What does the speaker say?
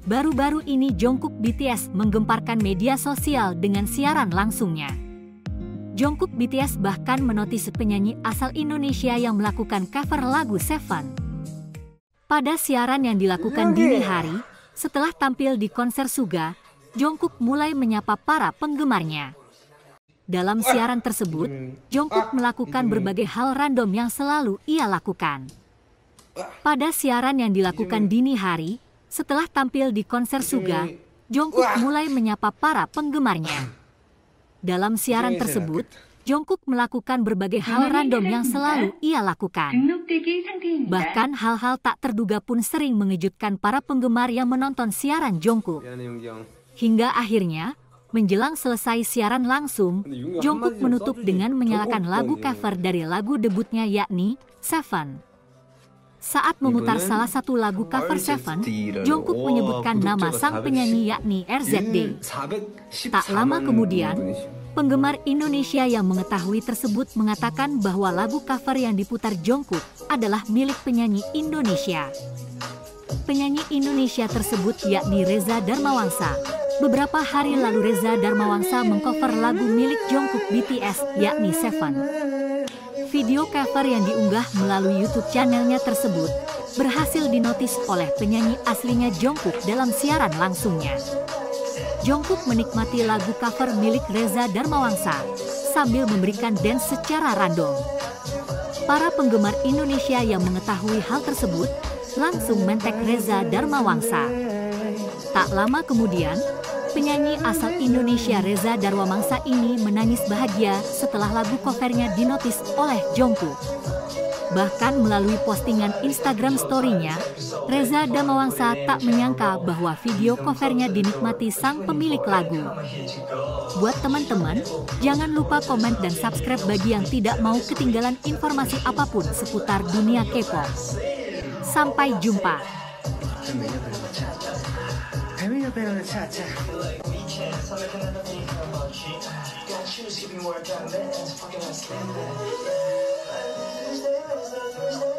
Baru-baru ini Jungkook BTS menggemparkan media sosial dengan siaran langsungnya. Jungkook BTS bahkan menotis penyanyi asal Indonesia yang melakukan cover lagu Seven. Pada siaran yang dilakukan dini hari, setelah tampil di konser Suga, Jungkook mulai menyapa para penggemarnya. Dalam siaran tersebut, Jungkook melakukan berbagai hal random yang selalu ia lakukan. Pada siaran yang dilakukan dini hari, setelah tampil di konser Suga, Jungkook mulai menyapa para penggemarnya. Dalam siaran tersebut, Jungkook melakukan berbagai hal random yang selalu ia lakukan. Bahkan hal-hal tak terduga pun sering mengejutkan para penggemar yang menonton siaran Jungkook. Hingga akhirnya, menjelang selesai siaran langsung, Jungkook menutup dengan menyalakan lagu cover dari lagu debutnya yakni Seven. Saat memutar salah satu lagu cover Seven, Jungkook menyebutkan nama sang penyanyi yakni RZD. Tak lama kemudian, penggemar Indonesia yang mengetahui tersebut mengatakan bahwa lagu cover yang diputar Jungkook adalah milik penyanyi Indonesia. Penyanyi Indonesia tersebut yakni Reza Darmawangsa. Beberapa hari lalu Reza Darmawangsa mengcover lagu milik Jungkook BTS yakni Seven. Video cover yang diunggah melalui YouTube channelnya tersebut berhasil dinotis oleh penyanyi aslinya Jungkook dalam siaran langsungnya. Jungkook menikmati lagu cover milik Reza Darmawangsa sambil memberikan dance secara random. Para penggemar Indonesia yang mengetahui hal tersebut langsung mentek Reza Darmawangsa. Tak lama kemudian, penyanyi asal Indonesia Reza Darmawangsa ini menangis bahagia setelah lagu covernya dinotis oleh Jungkook. Bahkan melalui postingan Instagram story-nya, Reza Darmawangsa tak menyangka bahwa video covernya dinikmati sang pemilik lagu. Buat teman-teman, jangan lupa komen dan subscribe bagi yang tidak mau ketinggalan informasi apapun seputar dunia K-pop. Sampai jumpa. Choose if you work out, man. Fucking I stand there.